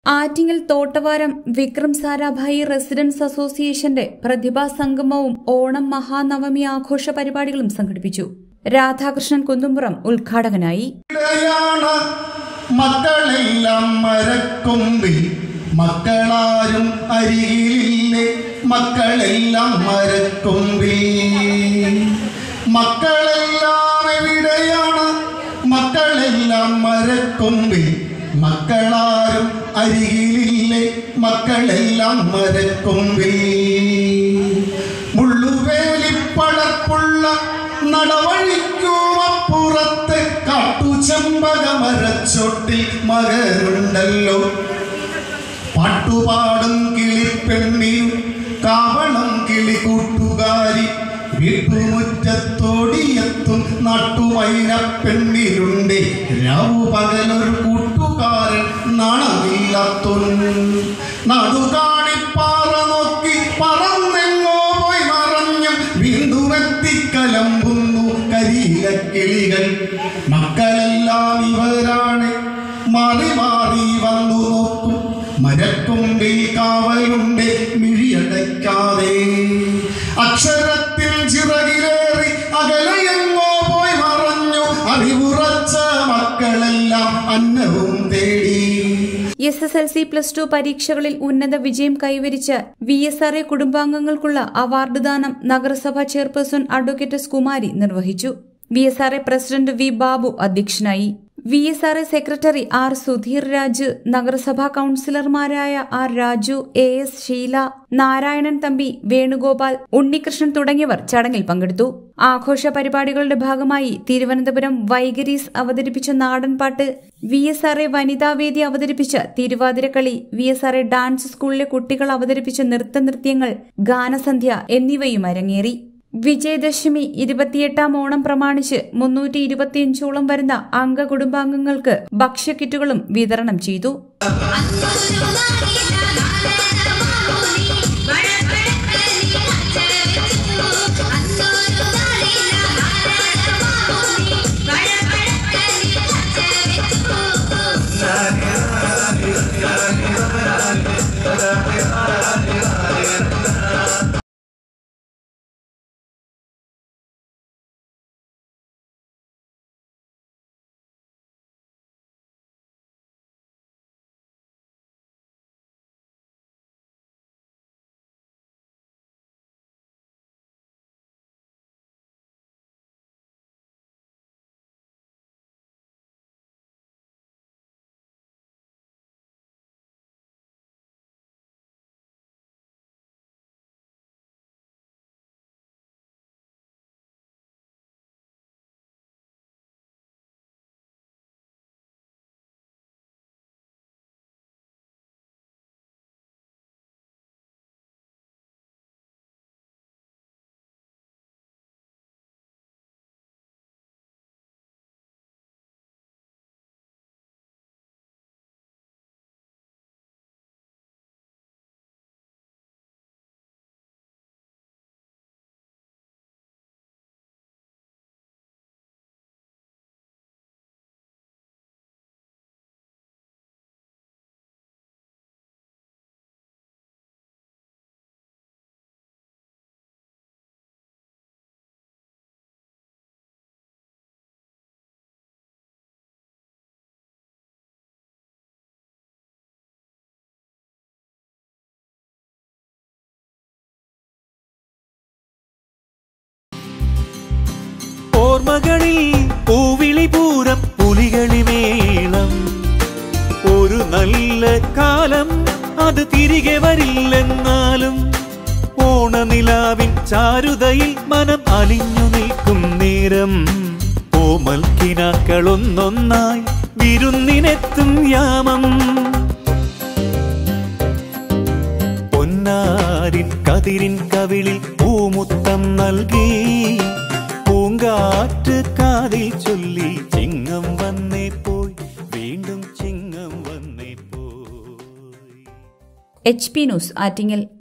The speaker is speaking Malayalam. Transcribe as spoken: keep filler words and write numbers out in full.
ആറ്റിങ്ങൽ തോട്ടവാരം വിക്രം സാരാഭായി റെസിഡൻസ് അസോസിയേഷന്റെ പ്രതിഭാ സംഗമവും ഓണം മഹാനവമി ആഘോഷ പരിപാടികളും സംഘടിപ്പിച്ചു. രാധാകൃഷ്ണൻ കുന്നുംപുറം ഉദ്ഘാടകനായി. മക്കളെല്ലാം മരക്കൊമ്പിൽ മക്കളാരും അരികിലില്ലേ, മക്കളെല്ലാം മരക്കൊമ്പിൽ. മക്കളെല്ലാം എവിടെയാണ്? മക്കളെല്ലാം മരക്കൊമ്പിൽ മക്കളാരും അരികിലില്ലേ, മക്കളെല്ലാം മരക്കൊമ്പിൽ. മുള്ളുവേലിപ്പടപ്പുള്ള നടവഴിക്കുമപ്പുറത്ത് കാട്ടുചെമ്പക മരച്ചോട്ടിൽ മകനുണ്ടല്ലോ. പാട്ടുപാടും കിളിപ്പെണ്ണിയും കാവളം കിളി കൂട്ടുകാരി വീട്ടുമുറ്റത്തോടിയെത്തും നാട്ടുമൈന പെണ്ണിലുണ്ട്. രാവു പകലൊരു കൂട്ടുകാരൻ നാണമില്ലാത്തൊരു നാടുകാണിപ്പാറ നോക്കി പറന്നെങ്ങോ പോയി മറഞ്ഞു വീണ്ടും എത്തിക്കലമ്പുന്നു കരിയില കിളികൾ. മക്കളെല്ലാം ഇവരാണ്, മാറി മാറി വന്നു നോക്കും. മരക്കൊമ്പിൽ കാവലുണ്ട് മിഴിയടയ്ക്കാതെ. അക്ഷരത്തിൽ ചിറകിലേറി അകലയെങ്ങോ പോയി മറഞ്ഞു അറിവുറച്ച മക്കളെല്ലാം അന്നവും തേടി. S S L C plus two പരീക്ഷകളിൽ ഉന്നത വിജയം കൈവരിച്ച വി എസ് ആർ എ കുടുംബാംഗങ്ങൾക്കുള്ള അവാർഡ് ദാനം നഗരസഭാ ചെയർപേഴ്സൺ അഡ്വക്കേറ്റ് എസ് കുമാരി നിർവഹിച്ചു. V S R A president V Babu അധ്യക്ഷനായി. V S R A secretary R Sudheer Raj, നഗരസഭാ കൌൺസിലർമാരായ R Raju, A S Sheela, Narayanan Thampi, Venugopal, Unnikrishnan തുടങ്ങിയവർ ചടങ്ങിൽ പങ്കെടുത്തു. ആഘോഷ പരിപാടികളുടെ ഭാഗമായി തിരുവനന്തപുരം വൈഗരീസ് അവതരിപ്പിച്ച നാടൻപാട്ട്, വി എസ് ആർ എ വനിതാവേദി അവതരിപ്പിച്ച തിരുവാതിരക്കളി, V S R A dance സ്കൂളിലെ കുട്ടികൾ അവതരിപ്പിച്ച നൃത്തനൃത്യങ്ങൾ, ഗാനസന്ധ്യ എന്നിവയും അരങ്ങേറി. വിജയദശമി ഇരുപത്തിയെട്ടാം ഓണം പ്രമാണിച്ച് മുന്നൂറ്റി ഇരുപത്തിയഞ്ചോളം വരുന്ന അംഗ കുടുംബാംഗങ്ങൾക്ക് ഭക്ഷ്യക്കിറ്റുകളും വിതരണം ചെയ്തു. ഓർമ്മകളിൽ പൂവിളി പൂരം പുലികളിമേളം. ഒരു നല്ല കാലം അത് തിരികെ വരില്ലെന്നാലും ഓണനിലാവിൻ ചാരുതയിൽ മനം അലിഞ്ഞു നിൽക്കും നേരം ഓമൽ കിനാക്കളൊന്നൊന്നായി വിരുന്നിനെത്തും യാമം. പൊന്നാരിൻ കതിരിൻ കവിളിൽ പൂമുത്തം നൽകി പൂങ്കാറ്റ് കാതിൽ ചൊല്ലി ചിങ്ങം വന്നേ പോയി വീണ്ടും ചിങ്ങം വന്നേ പോയി. H P news Attingal.